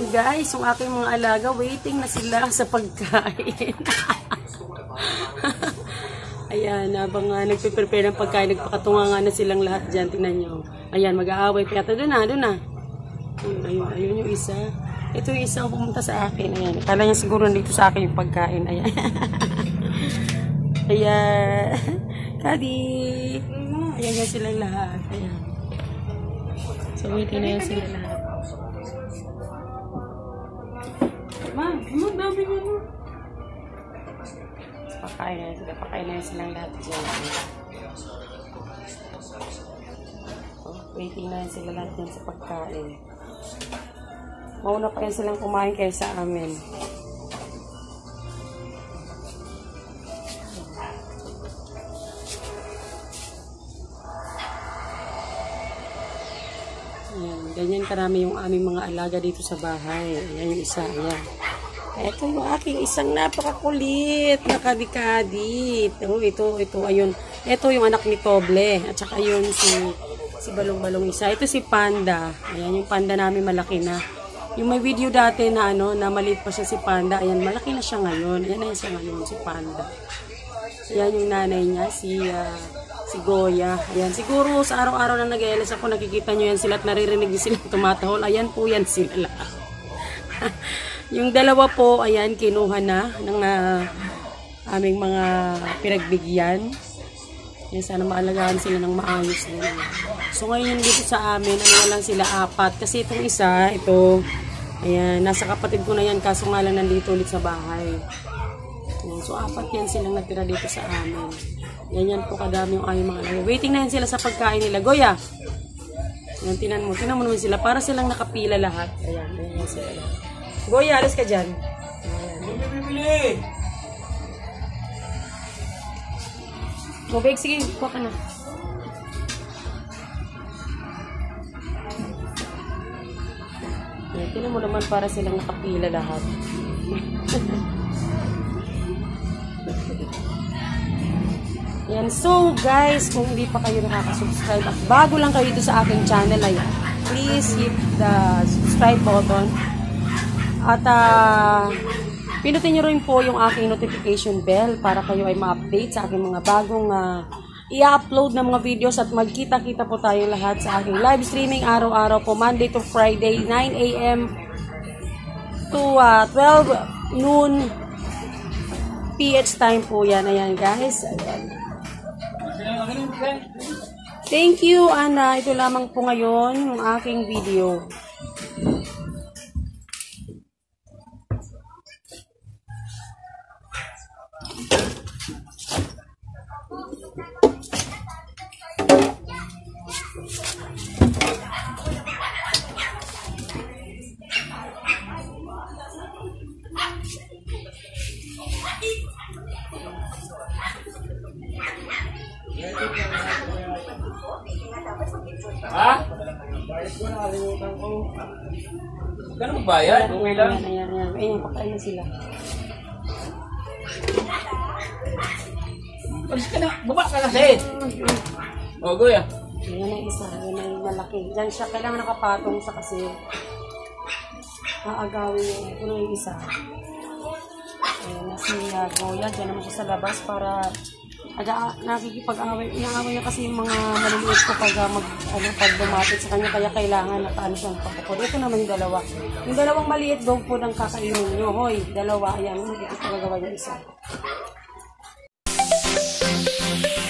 guys, yung aking mga alaga, waiting na sila sa pagkain. Ayan, habang nagpe-prepare ng pagkain, nagpakatunga nga na silang lahat dyan. Tingnan nyo. Ayan, mag-aaway pa yata. Doon na. Ayun yung isa. Ito yung isa pumunta sa akin. Ayan, kala niya siguro nandito sa akin yung pagkain. Ayan. Ayan. Kadi. Ayan yan silang lahat. Ayan. So, waiting na yan sila lahat. Ma'am, dami mo. Pakain na silang lahat dyan. Waiting na yan sila lahat dyan sa pagkain. Mauna pa yan silang kumain kaysa amin. Ayan, ganyan karami yung aming mga alaga dito sa bahay. Ayan yung isa, ayan. Ito yung aking isang napakakulit, nakadikadit. Ito, ayun. Ito yung anak ni Toble. At saka yun si Balong-Balong isa. Ito si Panda. Ayan, yung Panda namin malaki na. Yung may video dati na na maliit pa siya si Panda. Ayan, malaki na siya ngayon. Ayan na siya ngayon, si Panda. Ayan yung nanay niya, si Goya. Ayan, siguro sa araw-araw na nag-eelas ako, nakikita nyo yan sila at naririnig nyo sila tumatahol. Ayan po yan sila lahat. Yung dalawa po, ayan, kinuha na ng aming mga pinagbigyan. Yan, sana maalagaan sila ng maayos din. So, ngayon dito sa amin, lang sila 4. Kasi itong isa, ito, ayan, nasa kapatid ko na yan, kaso nga lang nandito ulit sa bahay. Ayan, so, 4 yan silang natira dito sa amin. Yan po kadami yung aming mga alaga. Waiting na yan sila sa pagkain nila. Goya! Ayan, tinan mo naman sila. Para silang nakapila lahat. Ayan sila lahat. Goya, alis ka dyan. Bibili! Bobeg, sige, kuha ka na. Ayan, tinan mo naman para silang nakapila lahat. Ayan, so guys, kung hindi pa kayo nakaka-subscribe at bago lang kayo dito sa aking channel, ayan, please hit the subscribe button. At pinutin nyo rin po yung aking notification bell para kayo ay ma-update sa aking mga bagong i-upload na mga videos at magkita-kita po tayo lahat sa aking live streaming araw-araw po, Monday to Friday, 9 AM to 12 noon PH time po yan. Ayan guys. Ayan. Thank you, Ana. Ito lamang po ngayon yung aking video. Ha? Gano'n magbayad? Okay lang? Ayan, pakain na sila. Alis ka na, baba ka kasi. O, Goya. Ayan ang isa, ayan ang malaki. Diyan siya, kailangan nakapatong siya kasi aagawin niya. Ito na yung isa. Ayan na si Goya, diyan naman siya sa labas para nakikipag-away. Inaaway niya kasi yung mga maliliit ko pag lumapit sa kanya, kaya kailangan nakaano siyang papukod. Ito naman yung dalawa. Yung dalawang maliit dog po ng kakainin nyo. Hoy, dalawa. Ayan, hindi ko pagagawa yung isa.